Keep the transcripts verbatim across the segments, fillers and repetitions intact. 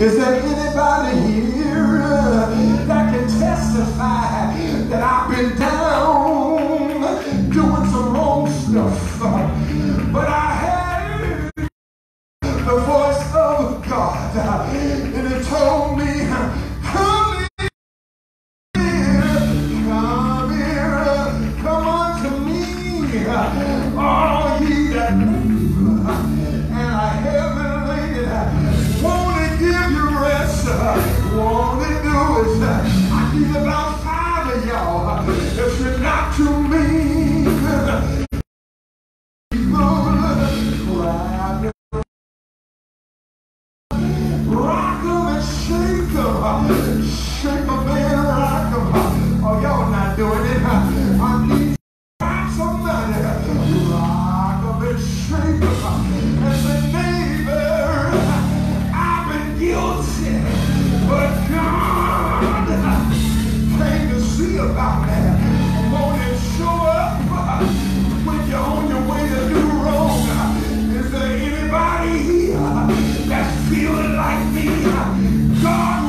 Is there anybody here that can testify that I've been down doing some wrong stuff, but I heard the voice of God, and it told me, come here, come here, come unto me, all ye that labor and are heavy laden, won't it give you rest? Won't it do it? I need about five of y'all, if you're not too mean, rock 'em and shake 'em, shake 'em, man, rock 'em. Oh, y'all not doing it. I need somebody, rock 'em and shake 'em. And say, neighbor, I've been guilty, but God came to see about me. Won't it show up when you're on your way to do wrong? Is there anybody here that's feeling like me? God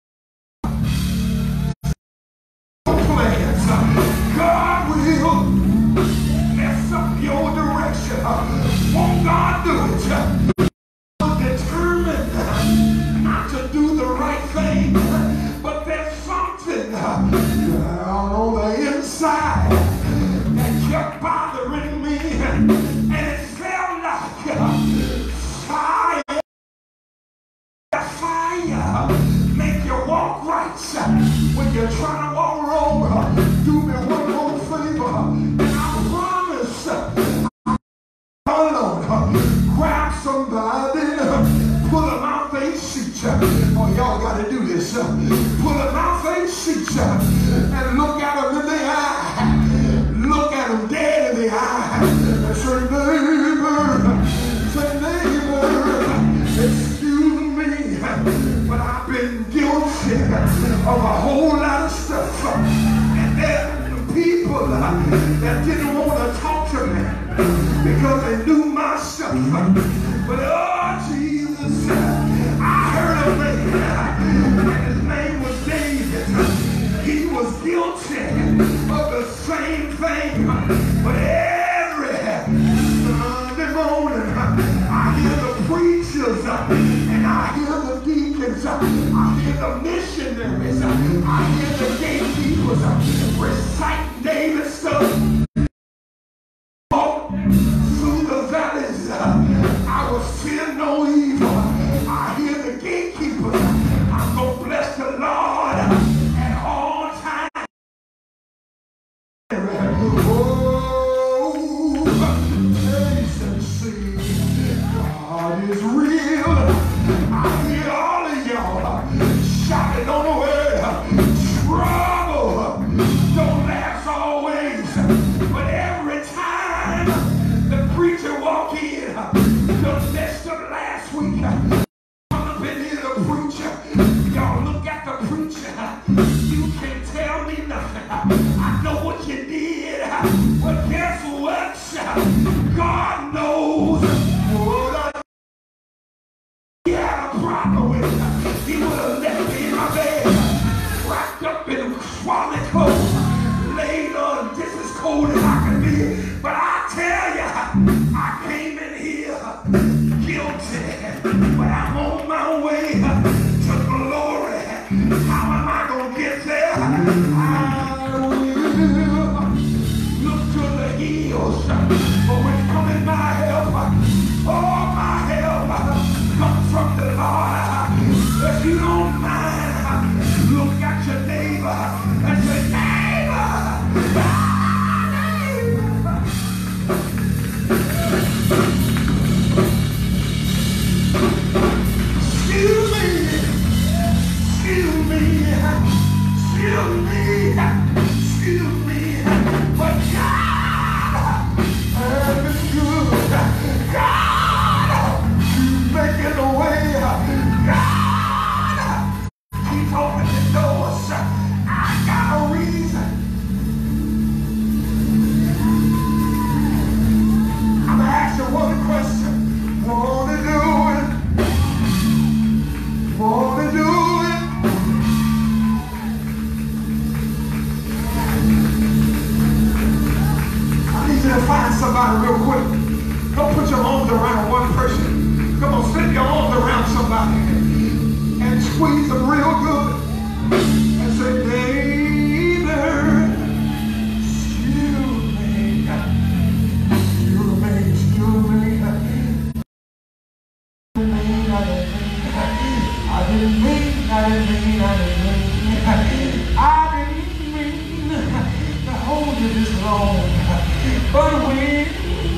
plans. God will mess up your direction. Won't God do it? You're determined not to do the right thing, but there's something down on the inside that kept bothering me, and it felt like fire. Fire make you walk right when you're trying to walk wrong. Do me one more favor, and I promise, alone, grab somebody, pull them out their seat. Oh, y'all got to do this. Pull them out their seat and look at them in the eye. Look at them dead in the eye. And say, neighbor, say, neighbor, excuse me, but I've been guilty of a whole lot of stuff. And there are people that didn't want to talk to me because they knew my stuff. But oh, Jesus, I heard a man, and his name was David. He was guilty of the same thing. But every Sunday morning, I hear the preachers, and I hear the deacons, I hear the missionaries, I hear the gatekeepers reciting David's stuff. Through the valleys, I will fear no evil. I hear the gatekeepers, I'm going to bless the Lord at all times. Oh, taste and see, God is real. I hear all of y'all shouting on the word. Trouble don't last always, but every time the preacher walk in, the best of last week, I'm up in here to preach. Y'all look at the preacher. You can't tell me nothing. I know what you did, but guess what? God knows what I he had a problem with it. He would have left me in my bed, wrapped up in swaddling clothes, laid on just as cold as I could be. But I tell you, I came in here guilty, but I'm on my way to glory. How am I going to get there? I will look to the hills, for which coming my help. Oh, my help comes from the Lord. If you don't mind, look at your neighbor and say, neighbor, ah, neighbor. Excuse me, excuse me, excuse me. didn't mean, I didn't mean, I didn't mean, I didn't mean to hold you this long. But when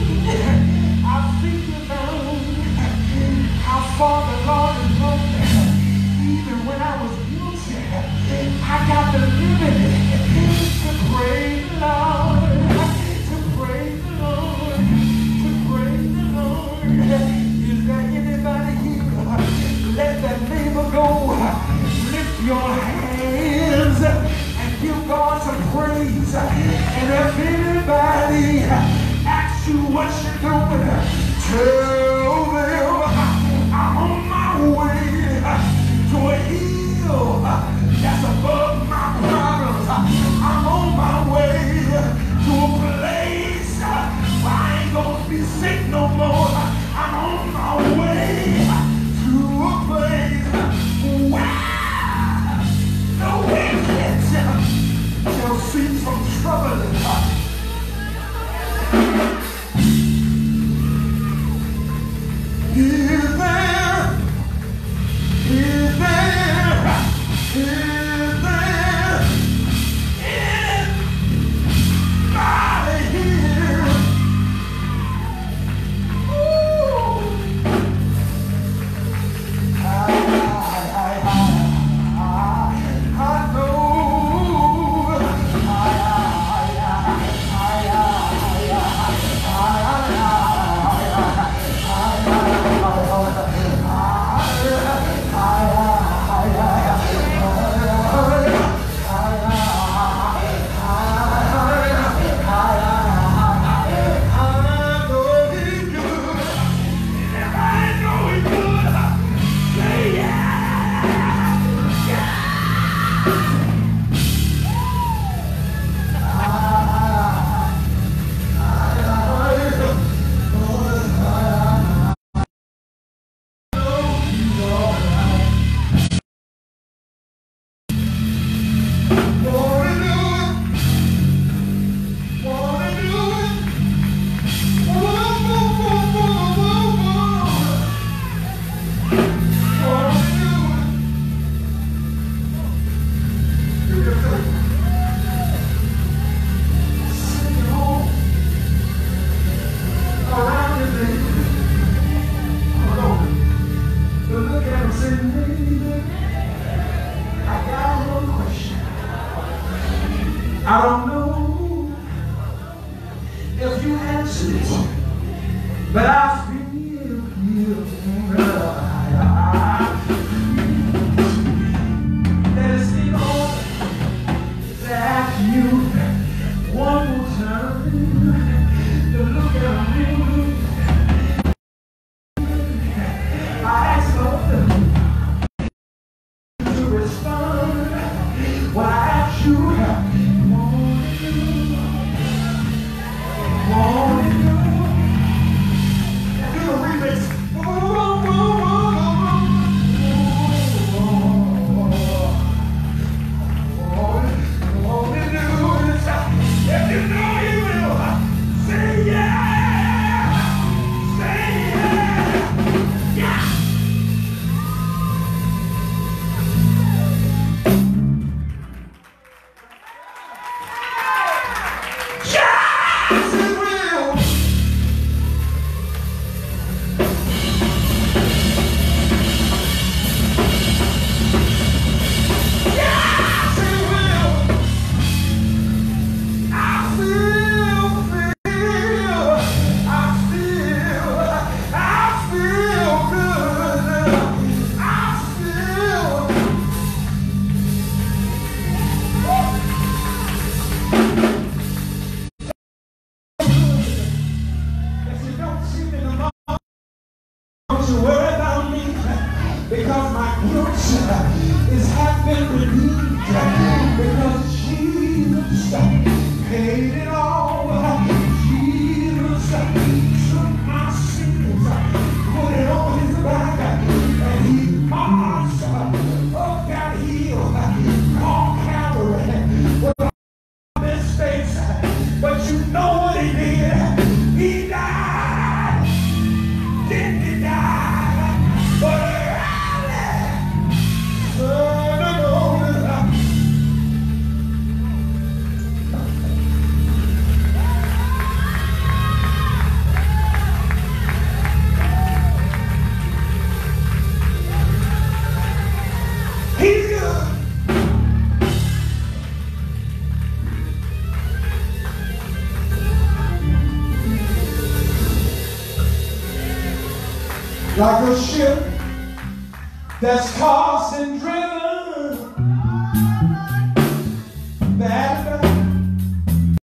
I think about how far the Lord has brought me, even when I was guilty, I got the liberty to praise the Lord, to praise the Lord, to praise the Lord. Is there anybody here? Let that neighbor go. Lift your hands and give God some praise. And if anybody asks you what you're doing, tell them I'm on my way to a hill that's above my problems. I'm on my way to a place where I ain't gonna be sick no more. I'm on my way to a place where no wicked shall cease from troubling. Is there, is there, is there anybody here? Ooh. I, I, I, I, I know. I, I, I, I, I, I don't know if you answered it, but I feel you. Let us be on that you one more time to look at me. I ask Lord to respond when I ask you. Because my guilt is half been redeemed, because Jesus paid it all. Jesus took my sins, put it on his back, and he marched up that hill on Calvary with all mistakes. But you know what he did? He died. Didn't he die? But like a ship that's tossed and driven